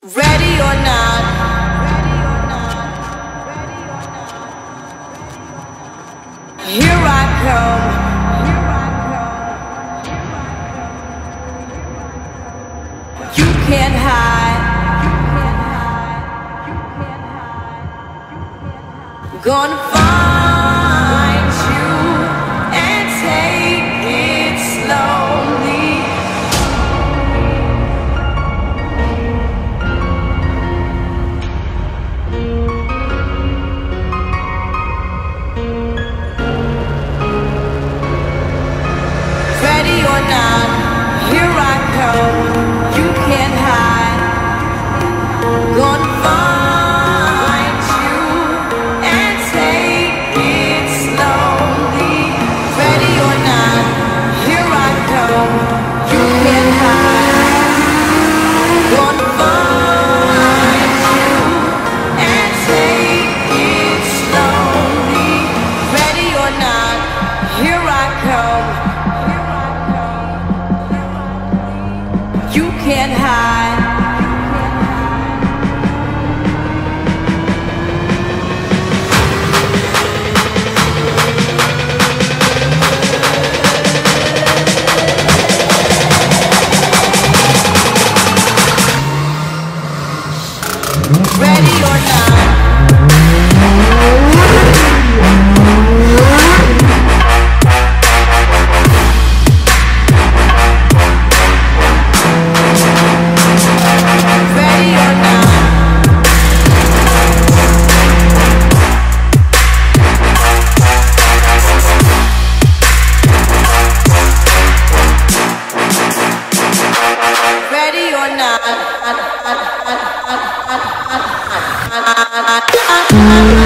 Ready or not, here I come. You can't hide. Gonna find you and take it slowly. Ready or not, here I come. You can't hide. Gonna find you and take it slowly. Ready or not, here I come. You can't hide. Gonna find you and take it slowly. Ready or not, here I come. You can't hide. Ready or not. Ready or not.